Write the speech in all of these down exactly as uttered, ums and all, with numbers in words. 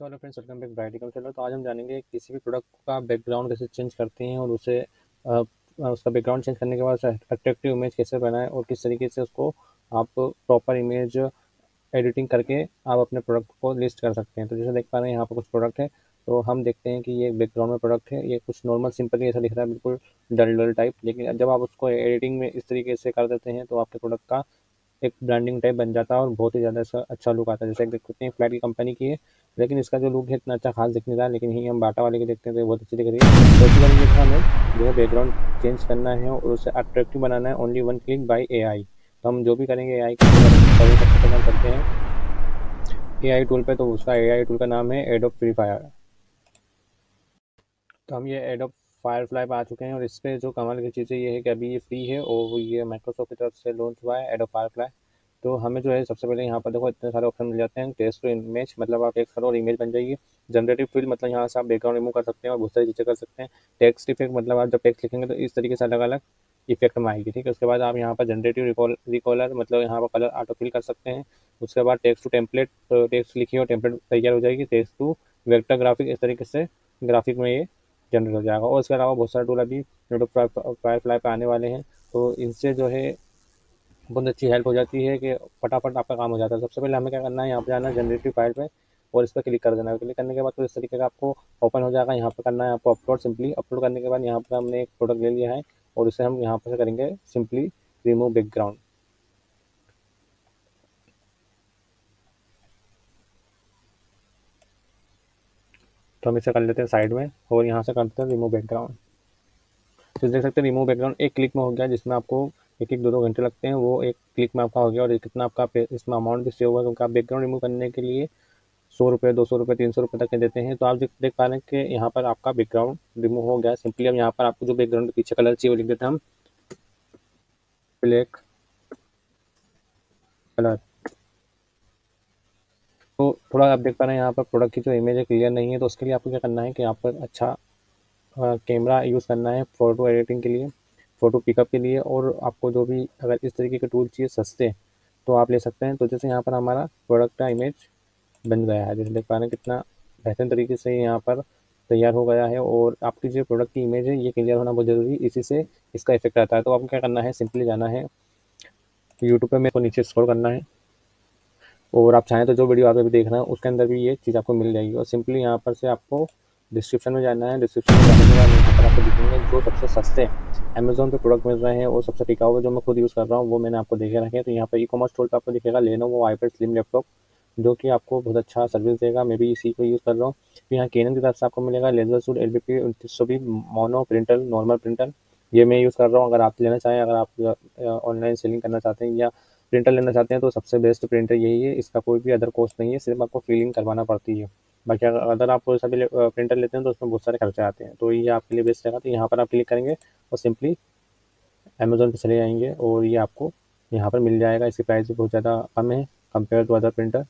सो hello friends, welcome back Brighticom channel. तो आज हम जानेंगे किसी भी प्रोडक्ट का बैकग्राउंड कैसे चेंज करते हैं और उसे अ, उसका बैकग्राउंड चेंज करने के बाद अट्रैक्टिव इमेज कैसे बनाएं और किस तरीके से उसको आप प्रॉपर इमेज एडिटिंग करके आप अपने प्रोडक्ट को लिस्ट कर सकते हैं। तो जैसे देख पा रहे हैं यहाँ पर कुछ प्रोडक्ट है, तो हम देखते हैं कि ये बैकग्राउंड में प्रोडक्ट है। ये कुछ नॉर्मल सिंपल ऐसा दिख रहा है, बिल्कुल डल डल टाइप, लेकिन जब आप उसको एडिटिंग में इस तरीके से कर देते हैं तो आपके प्रोडक्ट का एक ब्रांडिंग टाइप बन जाता है और बहुत ही ज़्यादा इसका अच्छा लुक आता है। जैसे देख सकते हैं फ्लैट की कंपनी की है, लेकिन इसका जो लुक है इतना अच्छा खास दिख नहीं रहा है, लेकिन यही हम बाटा वाले की देखते हैं तो ये बहुत अच्छी दिख रही है। तो इसी तरीके से हमें जो है बैकग्राउंड चेंज करना है और उसे अट्रैक्टिव बनाना है only one click by A I. तो हम जो भी करेंगे ए आई के सबसे पहले हम करते हैं ए आई टूल पे। तो उसका ए आई टूल का नाम है एडोब फ्री फायर। तो हम ये एडोब फायरफ्लाई पे आ चुके हैं और इस पर जो कमाल की चीज़ें ये है कि अभी ये फ्री है और ये माइक्रोसॉफ्ट की तरफ से लॉन्च हुआ है एडोब फायरफ्लाई। तो हमें जो है सबसे पहले यहाँ पर देखो इतने सारे ऑप्शन मिल जाते हैं। टेक्स्ट टू इमेज मतलब आप टेक्स्ट करो और इमेज बन जाएगी। जनरेटिव फील मतलब यहाँ से आप बैकग्राउंड रिमूव कर सकते हैं और बहुत सारी चीज़ें कर सकते हैं। टेक्स्ट इफेक्ट मतलब आप जब टेक्स्ट लिखेंगे तो इस तरीके से अलग अलग इफेक्ट में आएगी, ठीक है। उसके बाद आप यहाँ पर जनरेटिव रिकॉल रिकॉलर मतलब यहाँ पर कलर ऑटो फिल कर सकते हैं। उसके बाद टेक्स्ट टू टेम्पलेट, टेक्स्ट लिखिए और टेम्पलेट तैयार हो जाएगी। टेक्स्ट टू वेक्टर ग्राफिक, इस तरीके से ग्राफिक में ये जनरेट हो जाएगा। और इसके अलावा बहुत सारे टूल अभी यूट्यूब फायरफ्लाई पे आने वाले हैं, तो इनसे जो है बहुत अच्छी हेल्प हो जाती है कि फटाफट आपका काम हो जाता है। सबसे पहले हमें क्या करना है, यहाँ पे जाना है जनरेटिव फाइल पे और इस पर क्लिक कर देना है। क्लिक करने के बाद तो इस तरीके का आपको ओपन हो जाएगा। यहाँ पर करना है आपको अपलोड। सिंपली अपलोड करने के बाद यहाँ पर हमने एक प्रोडक्ट ले लिया है और इसे हम यहाँ पर से करेंगे सिंपली रिमूव बैकग्राउंड। तो हम इसे कर लेते हैं साइड में और यहाँ से करते हैं रिमूव बैकग्राउंड। तो देख सकते हैं रिमूव बैकग्राउंड एक क्लिक में हो गया, जिसमें आपको एक एक दो दो घंटे लगते हैं, वो एक क्लिक में आपका हो गया। और कितना आपका इसमें अमाउंट भी सेव हुआ, क्योंकि आप बैकग्राउंड रिमूव करने के लिए सौ रुपये दो सौ रुपये तीन सौ रुपये तक के देते हैं। तो आप देख पा रहे हैं कि यहाँ पर आपका बैकग्राउंड रिमूव हो गया। सिंपली हम यहाँ पर आपको जो बैकग्राउंड के पीछे कलर चाहिए वो लिख देते हैं हम ब्लैक कलर। तो थोड़ा आप देख पा रहे हैं यहाँ पर प्रोडक्ट की जो इमेज है क्लियर नहीं है, तो उसके लिए आपको क्या करना है कि यहाँ पर अच्छा कैमरा यूज़ करना है फ़ोटो एडिटिंग के लिए, फ़ोटो पिकअप के लिए। और आपको जो भी अगर इस तरीके के टूल चाहिए सस्ते, तो आप ले सकते हैं। तो जैसे यहाँ पर हमारा प्रोडक्ट का इमेज बन गया है, जैसे देख पा रहे हैं कितना बेहतरीन तरीके से यहाँ पर तैयार हो गया है। और आपकी जो प्रोडक्ट की इमेज है ये क्लियर होना बहुत ज़रूरी, इसी से इसका इफेक्ट आता है। तो आपको क्या करना है, सिंपली जाना है यूट्यूब पे, मेरे को नीचे स्क्रॉल करना है और आप चाहें तो जो वीडियो आप अभी देख रहे हैं उसके अंदर भी ये चीज़ आपको मिल जाएगी। और सिंपली यहाँ पर से आपको डिस्क्रिप्शन में जाना है। डिस्क्रिप्शन में जाने के बाद यहाँ पर आपको दिखेंगे जो सबसे सस्ते अमेजोन पे प्रोडक्ट मिल रहे हैं और सबसे टिकाऊ जो मैं खुद यूज़ कर रहा हूँ वो मैंने आपको देखे रखे हैं। तो यहाँ पर ई कॉमर्स टूल पर आपको दिखेगा लेनोवो आईपैड स्लिम लैपटॉप, जो कि आपको बहुत अच्छा सर्विस देगा। मैं भी इसी को यूज़ कर रहा हूँ। तो यहाँ कैनन की तरफ से आपको मिलेगा laser suit L B P उनतीस सौ भी मोनो प्रिंटर, नॉर्मल प्रिंटर, ये मैं यूज़ कर रहा हूँ। अगर आप लेना चाहें, अगर आप ऑनलाइन सेलिंग करना चाहते हैं या प्रिंटर लेना चाहते हैं, तो सबसे बेस्ट प्रिंटर यही है। इसका कोई भी अदर कॉस्ट नहीं है, सिर्फ आपको फिलिंग करवाना पड़ती है। बाकी अगर अगर आप कोई सा भी प्रिंटर लेते हैं तो उसमें बहुत सारे खर्चे आते हैं, तो ये आपके लिए बेस्ट रहेगा। तो यहाँ पर आप क्लिक करेंगे और सिंपली अमेजोन पे चले जाएंगे और ये आपको यहाँ पर मिल जाएगा। इसकी प्राइस भी बहुत ज़्यादा कम है कंपेयर टू अदर प्रिंटर।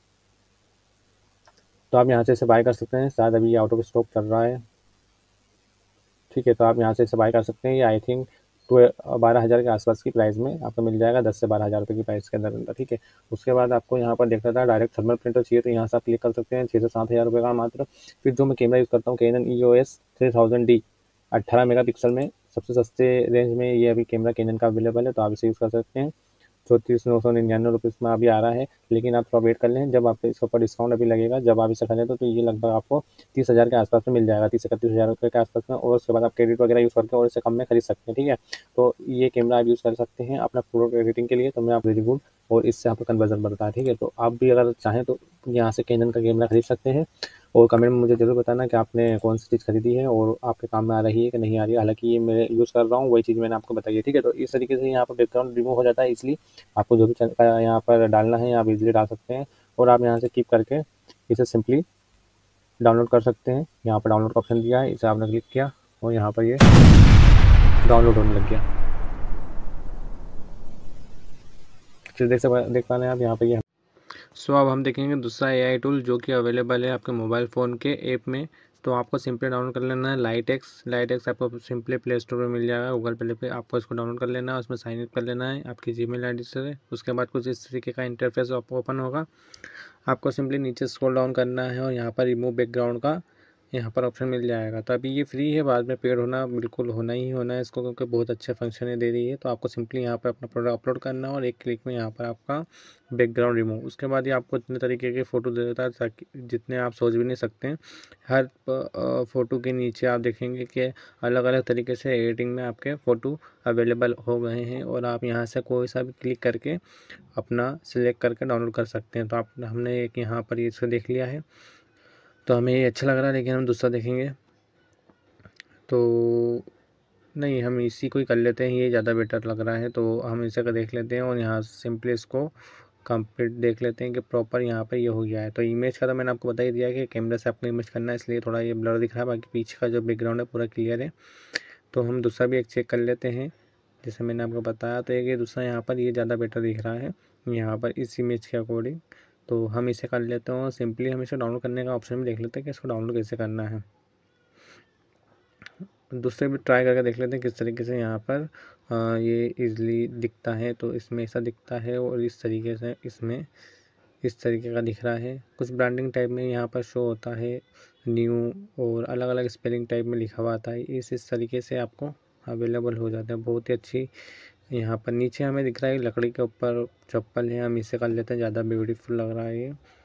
तो आप यहाँ से इसे बाय कर सकते हैं। शायद अभी ये आउट ऑफ स्टॉक चल रहा है, ठीक है। तो आप यहाँ से इसे बाय कर सकते हैं। ये आई थिंक तो बारह हज़ार के आसपास की प्राइस में आपको मिल जाएगा, दस से बारह हज़ार रुपये की प्राइस के अंदर अंदर, ठीक है। उसके बाद आपको यहाँ पर देखना था डायरेक्ट थर्मल प्रिंटर चाहिए, तो यहाँ से आप क्लिक कर सकते हैं। छः से सात हज़ार रुपये का मात्र। फिर जो मैं कैमरा यूज़ करता हूँ Canon E O S three thousand D अट्ठारह मेगा पिक्सल में, सबसे सस्ते रेंज में ये अभी कैमरा कैनन का अवेलेबल है, तो आप इसे यूज़ कर सकते हैं। चौंतीस नौ सौ निन्यानवे रुपये में अभी आ रहा है, लेकिन आप थोड़ा वेट कर लें, जब आप इसके ऊपर डिस्काउंट अभी लगेगा, जब आप इसे खरीदें तो, तो ये लगभग आपको तीस हज़ार के आसपास में मिल जाएगा, तीस इकतीस हज़ार रुपये के आसपास में। और उसके बाद आप क्रेडिट वगैरह यूज़ करके और इसे कम में खरीद सकते हैं, ठीक है। तो ये कैमरा आप यूज़ कर सकते हैं अपना फोटो एडिटिंग के लिए, तो मैं आप वेरी गुड, और इससे आपका कन्वर्जन बढ़ता है, ठीक है। तो आप भी अगर चाहें तो यहाँ से कैनन का कैमरा खरीद सकते हैं। और कमेंट में मुझे ज़रूर बताना कि आपने कौन सी चीज़ खरीदी है और आपके काम में आ रही है कि नहीं आ रही है। हालांकि ये मैं यूज़ कर रहा हूँ, वही चीज़ मैंने आपको बताई है, ठीक है। तो इस तरीके से यहाँ पर बैकग्राउंड रिमूव हो जाता है, इसलिए आपको जो भी यहाँ पर डालना है आप इजीली डाल सकते हैं। और आप यहाँ से कीप करके इसे सिंपली डाउनलोड कर सकते हैं। यहाँ पर डाउनलोड का ऑप्शन दिया है, इसे आपने क्लिक किया और यहाँ पर ये डाउनलोड होने लग गया। फिर देख सकते देख पा रहे हैं आप यहाँ पर ये। सो अब हम देखेंगे दूसरा ए आई टूल जो कि अवेलेबल है आपके मोबाइल फ़ोन के ऐप में। तो आपको सिंपली डाउनलोड कर लेना है लाइटेक्स। लाइटेक्स आपको सिंपली प्ले स्टोर में मिल जाएगा, गूगल प्ले पे आपको इसको डाउनलोड कर लेना है, उसमें साइन इन कर लेना है आपकी जीमेल आईडी से। उसके बाद कुछ इस तरीके का इंटरफेस आपको ओपन होगा। आपको सिंपली नीचे स्क्रॉल डाउन करना है और यहाँ पर रिमूव बैकग्राउंड का यहाँ पर ऑप्शन मिल जाएगा। तो अभी ये फ्री है, बाद में पेड होना बिल्कुल होना ही होना है इसको, क्योंकि बहुत अच्छे फंक्शन है दे रही है। तो आपको सिंपली यहाँ पर अपना प्रोडक्ट अपलोड करना है और एक क्लिक में यहाँ पर आपका बैकग्राउंड रिमूव। उसके बाद ये आपको इतने तरीके के फ़ोटो दे देता है ताकि जितने आप सोच भी नहीं सकते हैं। हर फ़ोटो के नीचे आप देखेंगे कि अलग अलग तरीके से एडिटिंग में आपके फ़ोटो अवेलेबल हो गए हैं और आप यहाँ से कोई सा भी क्लिक करके अपना सिलेक्ट करके डाउनलोड कर सकते हैं। तो आप हमने एक यहाँ पर ये इसको देख लिया है, तो हमें ये अच्छा लग रहा है, लेकिन हम दूसरा देखेंगे तो नहीं, हम इसी को ही कर लेते हैं, ये ज़्यादा बेटर लग रहा है। तो हम इसे का देख लेते हैं और यहाँ सिंपली इसको कंप्लीट देख लेते हैं कि प्रॉपर यहाँ पर ये हो गया है। तो इमेज का तो मैंने आपको बता ही दिया कि कैमरे से आपको इमेज करना है, इसलिए थोड़ा ये ब्लर दिख रहा है, बाकी पीछे का जो बैकग्राउंड है पूरा क्लियर है। तो हम दूसरा भी एक चेक कर लेते हैं, जैसे मैंने आपको बताया। तो एक ये दूसरा यहाँ पर ये ज़्यादा बेटर दिख रहा है यहाँ पर इस इमेज के अकॉर्डिंग। तो हम इसे कर लेते हैं और सिंपली हम इसे डाउनलोड करने का ऑप्शन भी देख लेते हैं कि इसको डाउनलोड कैसे करना है। दूसरे भी ट्राई करके देख लेते हैं किस तरीके से यहाँ पर आ, ये इजली दिखता है। तो इसमें ऐसा दिखता है और इस तरीके से इसमें इस तरीके का दिख रहा है। कुछ ब्रांडिंग टाइप में यहाँ पर शो होता है न्यू, और अलग अलग स्पेलिंग टाइप में लिखा हुआ आता है। इस इस तरीके से आपको अवेलेबल हो जाता है, बहुत ही अच्छी। यहाँ पर नीचे हमें दिख रहा है लकड़ी के ऊपर चप्पल है, हम इसे कर लेते हैं, ज़्यादा ब्यूटीफुल लग रहा है ये।